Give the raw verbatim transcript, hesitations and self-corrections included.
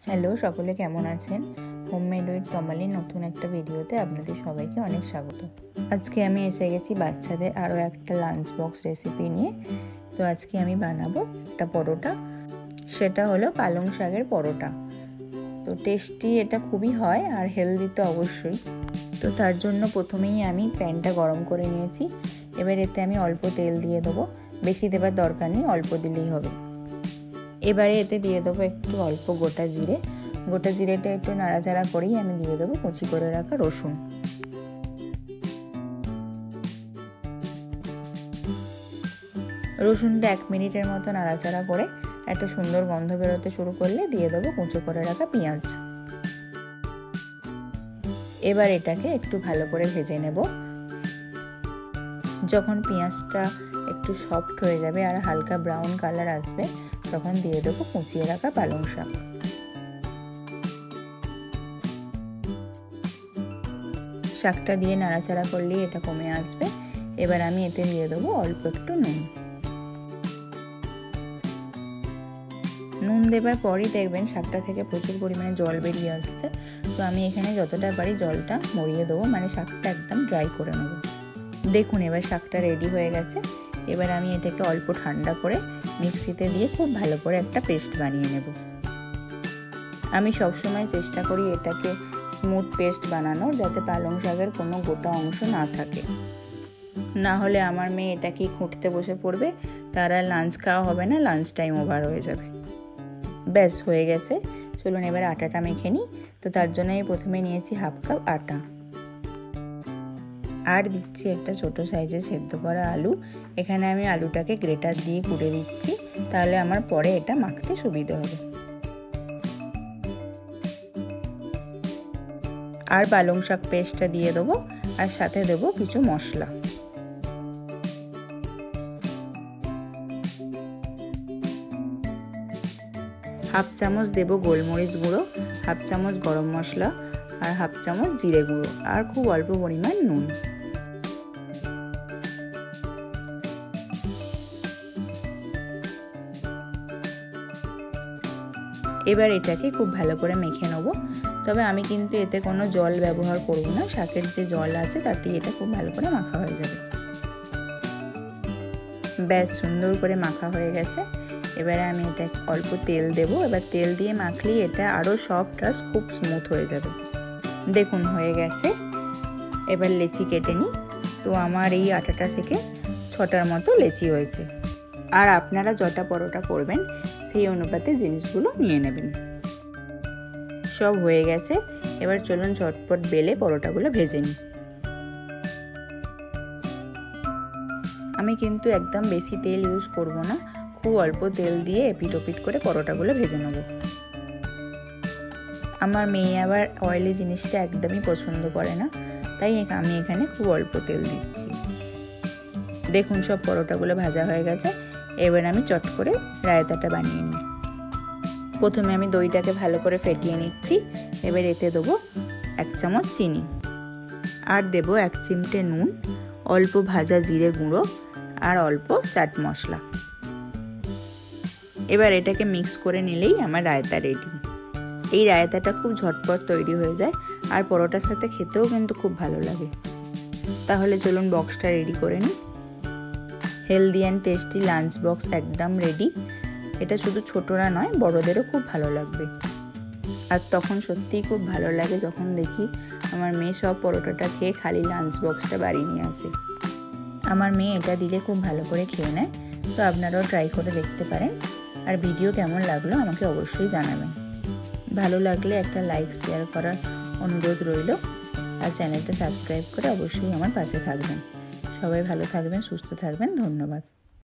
Hello, সকলে কেমন আছেন? হোমমেড উইথ তমালি নতুন একটা ভিডিওতে আপনাদের সবাইকে অনেক স্বাগত। আজকে আমি এসে গেছি বাচ্চাদের আরও একটা লাঞ্চ বক্স রেসিপি নিয়ে। তো আজকে আমি বানাবো একটা পরোটা, সেটা হলো পালং শাকের পরোটা। তো টেস্টি এটা খুবই হয় আর হেলদি তো অবশ্যই। তো তার জন্য প্রথমেই আমি প্যানটা গরম করে নিয়েছি। এবার এতে আমি অল্প তেল দিয়ে দেবো, বেশি দেবার দরকার নেই, অল্প দিলেই হবে। এবারে এতে দিয়ে দেবো একটু অল্প গোটা জিরে। গোটা জিরেটা একটু নাড়াচাড়া করেই আমি দিয়ে দেবো কুচি করে রাখা রসুন। রসুনটা এক মিনিটের মতো নাড়াচাড়া করে একটা সুন্দর গন্ধ বেরোতে শুরু করলে দিয়ে দেবো কুচো করে রাখা পেঁয়াজ। এবার এটাকে একটু ভালো করে ভেজে নেব। যখন পেঁয়াজটা একটু সফট হয়ে যাবে আর হালকা ব্রাউন কালার আসবে, তখন দিয়ে দেবো কুচিয়ে রাখা পালং শাক। শাকটা দিয়ে নাড়াচাড়া করলেই এটা কমে আসবে। এবার আমি এতে দিয়ে দেবো অল্প একটু নুন। নুন দেবার পরই দেখবেন শাকটা থেকে প্রচুর পরিমাণে জল বেরিয়ে আসছে। তো আমি এখানে যতটা পারি জলটা মরিয়ে দেবো, মানে শাকটা একদম ড্রাই করে নেব। দেখুন এবার শাকটা রেডি হয়ে গেছে। এবার আমি এটাকে অল্প ঠান্ডা করে মিক্সিতে দিয়ে খুব ভালো করে একটা পেস্ট বানিয়ে নেব। আমি সবসময় চেষ্টা করি এটাকে স্মুথ পেস্ট বানানোর, যাতে পালং শাকের কোনো গোটা অংশ না থাকে। না হলে আমার মেয়ে এটাকেই খুঁটতে বসে পড়বে, তার আর লাঞ্চ খাওয়া হবে না, লাঞ্চ টাইম ওভার হয়ে যাবে। ব্যাস হয়ে গেছে। চলুন এবার আটাটা মেখে নিই। তো তার জন্য আমি প্রথমে নিয়েছি হাফ কাপ আটা, আর দিচ্ছি একটা ছোট সাইজের সেদ্ধ করা আলু। এখানে আমি আলুটাকে গ্রেটার দিয়ে কুড়ে দিচ্ছি, তাহলে আমার পরে এটা মাখতে সুবিধা হবে। আর পালং শাক পেস্টটা দিয়ে দেবো, আর সাথে দেবো কিছু মশলা। হাফ চামচ দেবো গোলমরিচ গুঁড়ো, হাফ চামচ গরম মশলা, আর হাফ চামচ জিরে গুঁড়ো, আর খুব অল্প পরিমাণ নুন। এবার এটাকে খুব ভালো করে মেখে নেব। তবে আমি কিন্তু এতে কোনো জল ব্যবহার করব না, শাকের যে জল আছে তাতেই এটা খুব ভালো করে মাখা হয়ে যাবে। ব্যাস সুন্দর করে মাখা হয়ে গেছে। এবারে আমি এটা অল্প তেল দেব। এবার তেল দিয়ে মাখলেই এটা আরও সফট আর খুব স্মুথ হয়ে যাবে। দেখুন হয়ে গেছে। এবার লেচি কেটে নিই। তো আমার এই আটাটা থেকে ছটার মতো লেচি হয়েছে। আর আপনারা যটা পরোটা করবেন সেই অনুপাতে জিনিসগুলো নিয়ে নেবেন। সব হয়ে গেছে। এবার চলুন ঝটপট বেলে পরোটাগুলো ভেজে নিই। আমি কিন্তু একদম বেশি তেল ইউজ করব না, খুব অল্প তেল দিয়ে এপিট ওপিট করে পরোটাগুলো ভেজে নেব। আমার মেয়ে আবার অয়েলি জিনিসটা একদমই পছন্দ করে না, তাই আমি এখানে খুব অল্প তেল দিচ্ছি। দেখুন সব পরোটাগুলো ভাজা হয়ে গেছে। এবার আমি চট করে রায়তাটা বানিয়ে নিই। প্রথমে আমি দইটাকে ভালো করে ফেটিয়ে নিচ্ছি। এবার এতে দেবো এক চামচ চিনি, আর দেবো এক চিমটে নুন, অল্প ভাজা জিরে গুঁড়ো, আর অল্প চাট মশলা। এবার এটাকে মিক্স করে নিলেই আমার রায়তা রেডি। এই রায়তাটা খুব ঝটপট তৈরি হয়ে যায়, আর পরোটার সাথে খেতেও কিন্তু খুব ভালো লাগে। তাহলে চলুন বক্সটা রেডি করে নিই। Healthy and tasty lunch box একদম রেডি। এটা শুধু ছোটরা নয়, বড়দেরও খুব ভালো লাগবে। আর তখন সত্যিই খুব ভালো লাগে যখন দেখি আমার মেয়ে সব পরোটাটা খেয়ে খালি লাঞ্চ বক্সটা বাড়ি নিয়ে আসে। আমার মেয়ে এটা দিলে খুব ভালো করে খেয়ে নেয়। তো আপনারাও ট্রাই করে দেখতে পারেন। আর ভিডিও কেমন লাগলো আমাকে অবশ্যই জানাবেন। ভালো লাগলে একটা লাইক শেয়ার করার অনুরোধ রইল। আর চ্যানেলটা সাবস্ক্রাইব করে অবশ্যই আমার পাশে থাকবেন। সবাই ভালো থাকবেন, সুস্থ থাকবেন। ধন্যবাদ।